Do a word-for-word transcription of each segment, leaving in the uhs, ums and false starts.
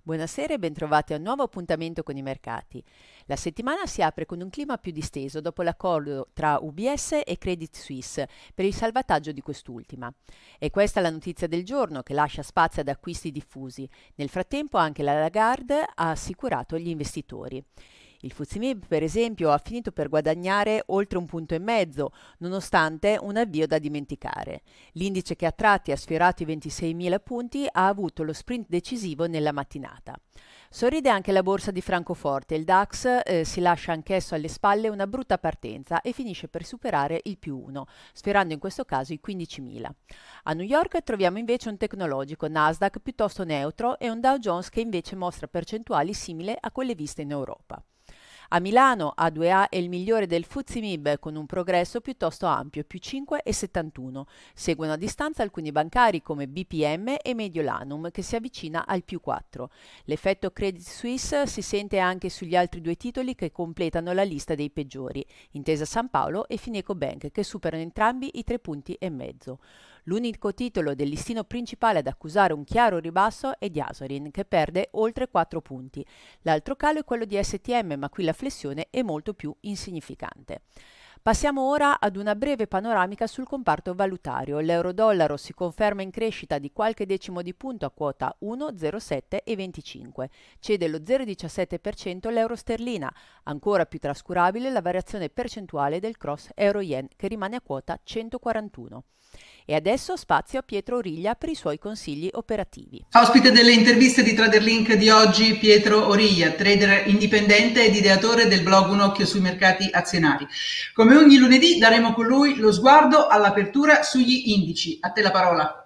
Buonasera e bentrovati a un nuovo appuntamento con i mercati. La settimana si apre con un clima più disteso dopo l'accordo tra U B S e Credit Suisse per il salvataggio di quest'ultima. E questa è la notizia del giorno che lascia spazio ad acquisti diffusi. Nel frattempo anche la Lagarde ha assicurato gli investitori. Il F T S E M I B, per esempio, ha finito per guadagnare oltre un punto e mezzo, nonostante un avvio da dimenticare. L'indice che a tratti ha sfiorato i ventiseimila punti ha avuto lo sprint decisivo nella mattinata. Sorride anche la borsa di Francoforte, il DAX eh, si lascia anch'esso alle spalle una brutta partenza e finisce per superare il più uno, sfiorando in questo caso i quindicimila. A New York troviamo invece un tecnologico Nasdaq piuttosto neutro e un Dow Jones che invece mostra percentuali simili a quelle viste in Europa. A Milano A due A è il migliore del F T S E M I B con un progresso piuttosto ampio, più cinque virgola settantuno. Seguono a distanza alcuni bancari come B P M e Mediolanum che si avvicina al più quattro. L'effetto Credit Suisse si sente anche sugli altri due titoli che completano la lista dei peggiori, Intesa San Paolo e Fineco Bank, che superano entrambi i tre punti e mezzo. L'unico titolo del listino principale ad accusare un chiaro ribasso è Diasorin, che perde oltre quattro punti. L'altro calo è quello di S T M, ma qui la flessione è molto più insignificante. Passiamo ora ad una breve panoramica sul comparto valutario. L'euro-dollaro si conferma in crescita di qualche decimo di punto a quota uno virgola zero sette venticinque. Cede lo zero virgola diciassette per cento l'euro sterlina. Ancora più trascurabile la variazione percentuale del cross euro-yen che rimane a quota centoquarantuno. E adesso spazio a Pietro Origlia per i suoi consigli operativi. Ospite delle interviste di TraderLink di oggi Pietro Origlia, trader indipendente ed ideatore del blog Un Occhio sui mercati azionari. Come ogni lunedì daremo con lui lo sguardo all'apertura sugli indici. A te la parola.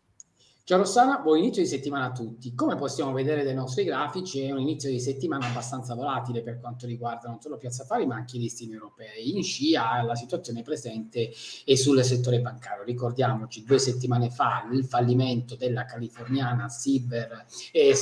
Ciao Rossana, buon inizio di settimana a tutti. Come possiamo vedere dai nostri grafici è un inizio di settimana abbastanza volatile per quanto riguarda non solo Piazza Affari ma anche i listini europei. In scia la situazione presente è sul settore bancario. Ricordiamoci due settimane fa il fallimento della californiana Silver e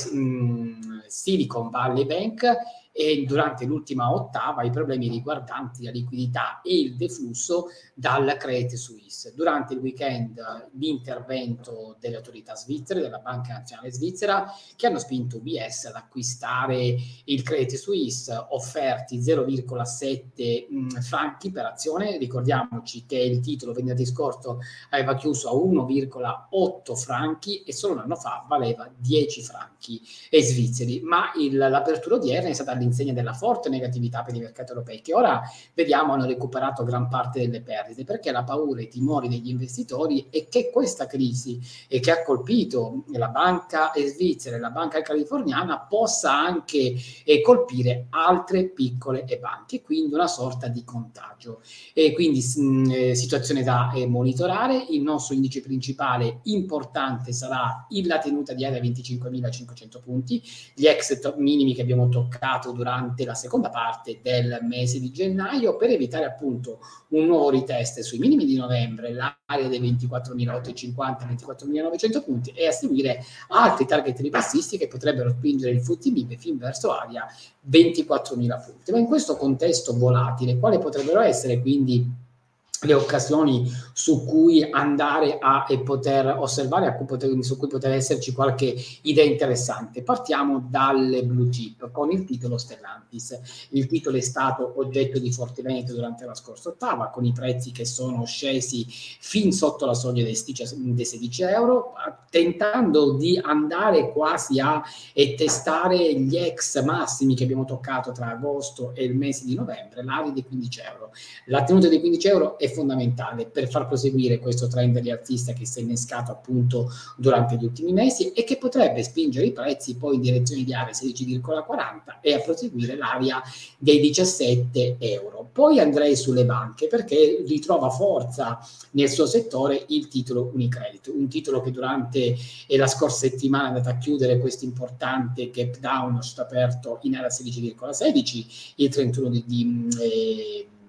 mh, Silicon Valley Bank e durante l'ultima ottava i problemi riguardanti la liquidità e il deflusso dal Credit Suisse. Durante il weekend l'intervento delle autorità svizzere, della Banca Nazionale Svizzera, che hanno spinto U B S ad acquistare il Credit Suisse, offerti zero virgola sette mh, franchi per azione. Ricordiamoci che il titolo venerdì scorso aveva chiuso a uno virgola otto franchi e solo un anno fa valeva dieci franchi e svizzeri, ma il, l'apertura odierna è stata all'insegna della forte negatività per i mercati europei, che ora vediamo hanno recuperato gran parte delle perdite, perché la paura e i timori degli investitori è che questa crisi e che ha colpito la banca svizzera e la banca californiana possa anche eh, colpire altre piccole e banche, quindi una sorta di contagio. E quindi mh, situazione da eh, monitorare. Il nostro indice principale importante sarà la tenuta di area venticinquemilacinquecento punti, gli exit minimi che abbiamo toccato durante la seconda parte del mese di gennaio, per evitare appunto un nuovo retest sui minimi di novembre, l'area dei ventiquattromilaottocentocinquanta ventiquattromilanovecento punti, e a seguire altri target ribassisti che potrebbero spingere il F T S E M I B fin verso area ventiquattromila punti. Ma in questo contesto volatile, quali potrebbero essere quindi le occasioni su cui andare a e poter osservare, a cui poter, su cui potrebbe esserci qualche idea interessante? Partiamo dalle blue chip con il titolo Stellantis. Il titolo è stato oggetto di forte vendita durante la scorsa ottava, con i prezzi che sono scesi fin sotto la soglia dei sedici euro, tentando di andare quasi a e testare gli ex massimi che abbiamo toccato tra agosto e il mese di novembre, l'area dei quindici euro. La tenuta dei quindici euro è fondamentale per far proseguire questo trend rialzista che si è innescato appunto durante gli ultimi mesi e che potrebbe spingere i prezzi poi in direzione di area sedici virgola quaranta e a proseguire l'area dei diciassette euro. Poi andrei sulle banche, perché ritrova forza nel suo settore il titolo Unicredit, un titolo che durante la scorsa settimana è andato a chiudere questo importante gap down aperto in area sedici virgola sedici, il trentuno di, di eh,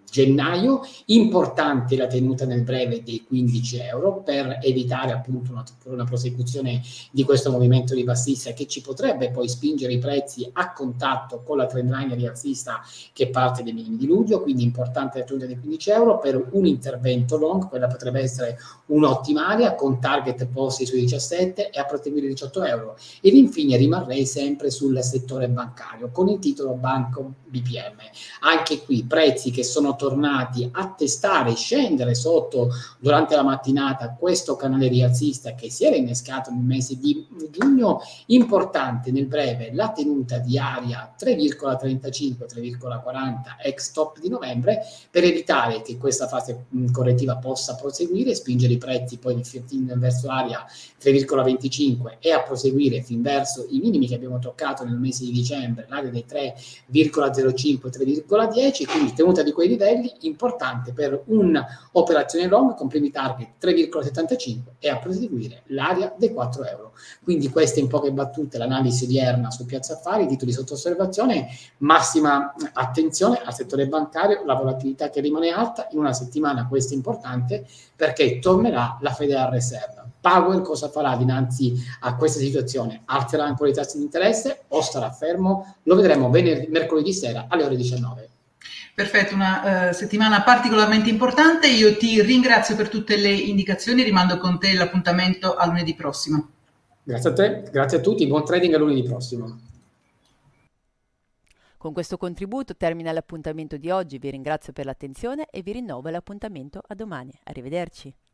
gennaio. Importante la tenuta nel breve dei quindici euro per evitare appunto una, una prosecuzione di questo movimento ribassista che ci potrebbe poi spingere i prezzi a contatto con la trendline rialzista che parte dai minimi di luglio, quindi importante la tenuta dei quindici euro per un intervento long, quella potrebbe essere un'ottima area con target posti sui diciassette e a proseguire diciotto euro. Ed infine rimarrei sempre sul settore bancario con il titolo Banco B P M. Anche qui prezzi che sono tornati a testare, scendere sotto durante la mattinata questo canale rialzista che si era innescato nel mese di giugno. Importante nel breve la tenuta di area tre virgola trentacinque tre virgola quaranta ex top di novembre per evitare che questa fase correttiva possa proseguire e spingere i prezzi poi verso l'area tre virgola venticinque e a proseguire fin verso i minimi che abbiamo toccato nel mese di dicembre, l'area dei tre virgola zero cinque tre virgola dieci, quindi tenuta di quei livelli importante per un'operazione long con primi target tre virgola settantacinque e a proseguire l'area dei quattro euro. Quindi questa in poche battute l'analisi odierna su Piazza Affari, titoli sotto osservazione, massima attenzione al settore bancario, la volatilità che rimane alta in una settimana, questa è importante perché tornerà la Federal Reserve. Powell cosa farà dinanzi a questa situazione? Alzerà ancora i tassi di interesse o starà fermo? Lo vedremo venerdì, mercoledì sera alle ore diciannove. Perfetto, una uh, settimana particolarmente importante. Io ti ringrazio per tutte le indicazioni, rimando con te l'appuntamento a lunedì prossimo. Grazie a te, grazie a tutti, buon trading a lunedì prossimo. Con questo contributo termina l'appuntamento di oggi, vi ringrazio per l'attenzione e vi rinnovo l'appuntamento a domani. Arrivederci.